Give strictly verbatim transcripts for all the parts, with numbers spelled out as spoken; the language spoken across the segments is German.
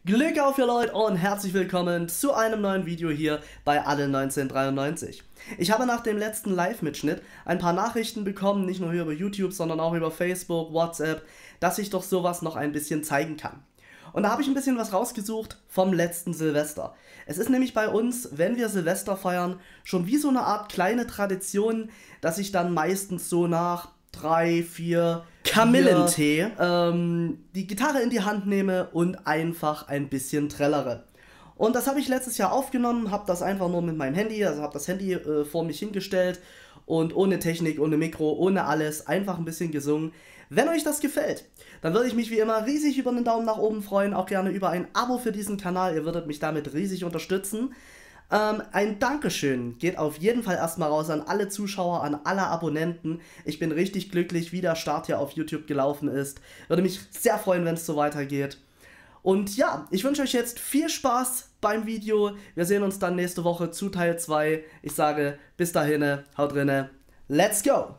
Glück auf ihr Leute und herzlich willkommen zu einem neuen Video hier bei Adel neunzehnhundertdreiundneunzig. Ich habe nach dem letzten Live-Mitschnitt ein paar Nachrichten bekommen, nicht nur hier über YouTube, sondern auch über Facebook, WhatsApp, dass ich doch sowas noch ein bisschen zeigen kann. Und da habe ich ein bisschen was rausgesucht vom letzten Silvester. Es ist nämlich bei uns, wenn wir Silvester feiern, schon wie so eine Art kleine Tradition, dass ich dann meistens so nach drei, vier Kamillentee ähm, die Gitarre in die Hand nehme und einfach ein bisschen trällere. Und das habe ich letztes Jahr aufgenommen, habe das einfach nur mit meinem Handy, also habe das Handy äh, vor mich hingestellt und ohne Technik, ohne Mikro, ohne alles, einfach ein bisschen gesungen. Wenn euch das gefällt, dann würde ich mich wie immer riesig über einen Daumen nach oben freuen, auch gerne über ein Abo für diesen Kanal, ihr würdet mich damit riesig unterstützen. Ähm, ein Dankeschön geht auf jeden Fall erstmal raus an alle Zuschauer, an alle Abonnenten. Ich bin richtig glücklich, wie der Start hier auf YouTube gelaufen ist. Würde mich sehr freuen, wenn es so weitergeht. Und ja, ich wünsche euch jetzt viel Spaß beim Video. Wir sehen uns dann nächste Woche zu Teil zwei. Ich sage bis dahin, haut drinne, let's go!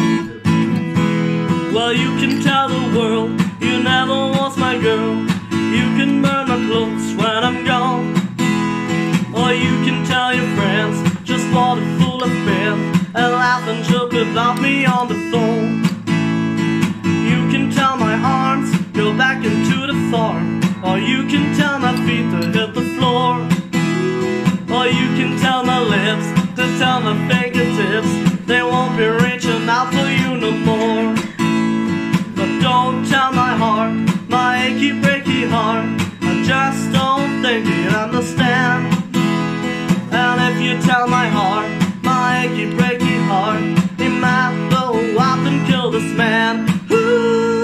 Well, you can tell the world you never was my girl. You can burn my clothes when I'm gone. Or you can tell your friends just what a fool I've been and laugh and joke about me on the phone. You can tell my arms go back into the farm. Or you can tell my feet to hit the floor. Or you can tell my lips to tell my fingertips they won't be reaching out for you no more. But don't tell my heart, my achy breaky heart, I just don't think you'd understand. And if you tell my heart, my achy breaky heart, it might blow up and kill this man. Ooh.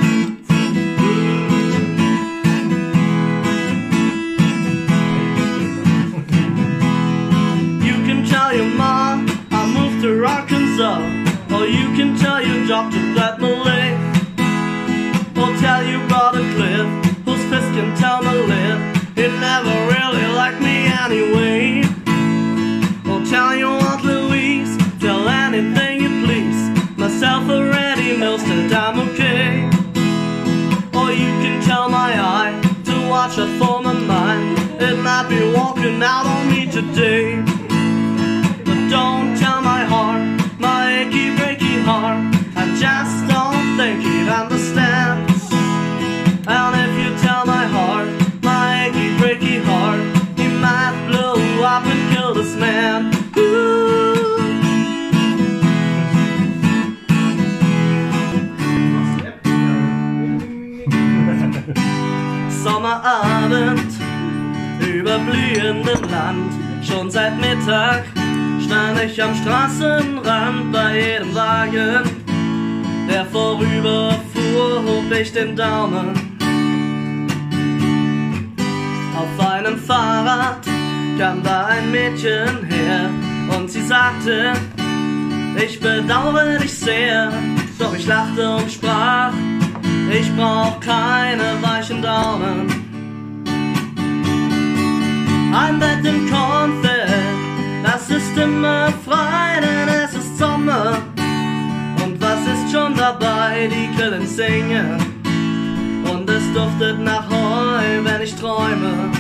You can tell your mom I moved to Arkansas. Or you can tell your doctor that my leg. Or tell your brother Cliff, whose fist can tell my lip, he never really liked me anyway. Or tell your Aunt Louise, tell anything you please, myself already knows that I'm okay. Or you can tell my eye to watch out for my mind, it might be walking out on me today. But don't tell my heart, my achy breaky heart, I just don't think he'd understand. And if you tell my heart, my achy breaky heart, he might blow up and kill this man. Ooh. Sommerabend über blühendem Land, schon seit Mittag stand ich am Straßenrand. Bei jedem Wagen, der vorüberfuhr, hob ich den Daumen. Auf einem Fahrrad kam da ein Mädchen her und sie sagte, ich bedauere dich sehr. Doch ich lachte und sprach, ich brauch keine weichen Daumen. Ein Bett im Kornfeld, das ist immer frei, denn es ist Sommer. Und was ist schon dabei, die Grillen singen und es duftet nach Heu, wenn ich träume.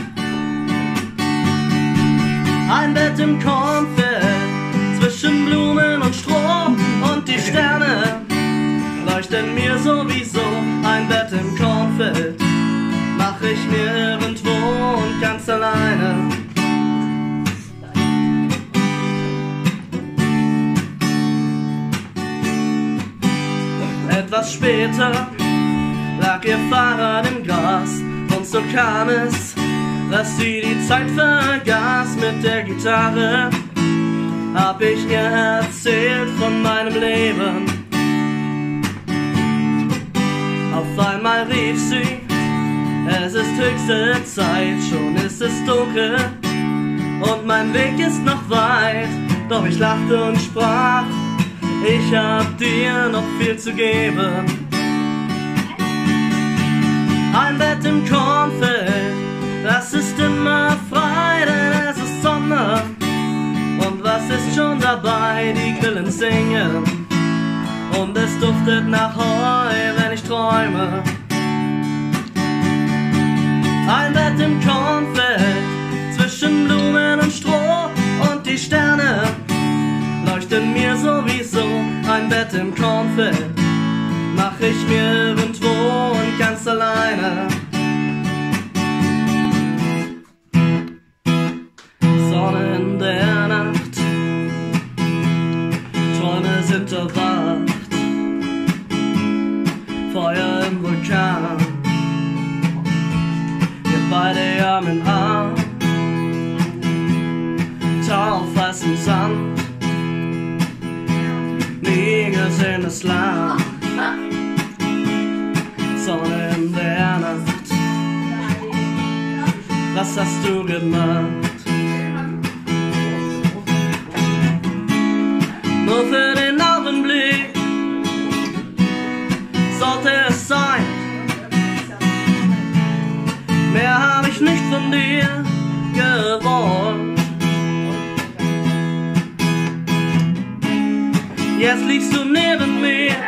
Ein Bett im Kornfeld, zwischen Blumen und Stroh, und die Sterne leuchten mir sowieso. Ein Bett im Kornfeld mach ich mir irgendwo und ganz alleine. Etwas später lag ihr Fahrrad im Gras und so kam es, dass sie die Zeit vergaß. Mit der Gitarre hab ich ihr erzählt von meinem Leben. Auf einmal rief sie, es ist höchste Zeit, schon ist es dunkel und mein Weg ist noch weit. Doch ich lachte und sprach, ich hab dir noch viel zu geben. Ein Bett im Kornfeld, das ist immer frei, denn es ist Sommer. Und was ist schon dabei, die Grillen singen und es duftet nach Heu, wenn ich träume. Ein Bett zwischen Blumen und Stroh und die Sterne leuchten mir sowieso. Ein Bett im Kornfeld mach ich mir irgendwo und ganz alleine. Sonne in der Nacht, Träume sind erwacht, Feuer im Vulkan, wir beide Arm in Arm, Tau auf weißem Sand, nie gesehenes Land. Sonne in der Nacht, was hast du gemacht? Nur für den Augenblick sollte es sein. Mehr hab ich nicht von dir gewollt. Jetzt liegst du neben mir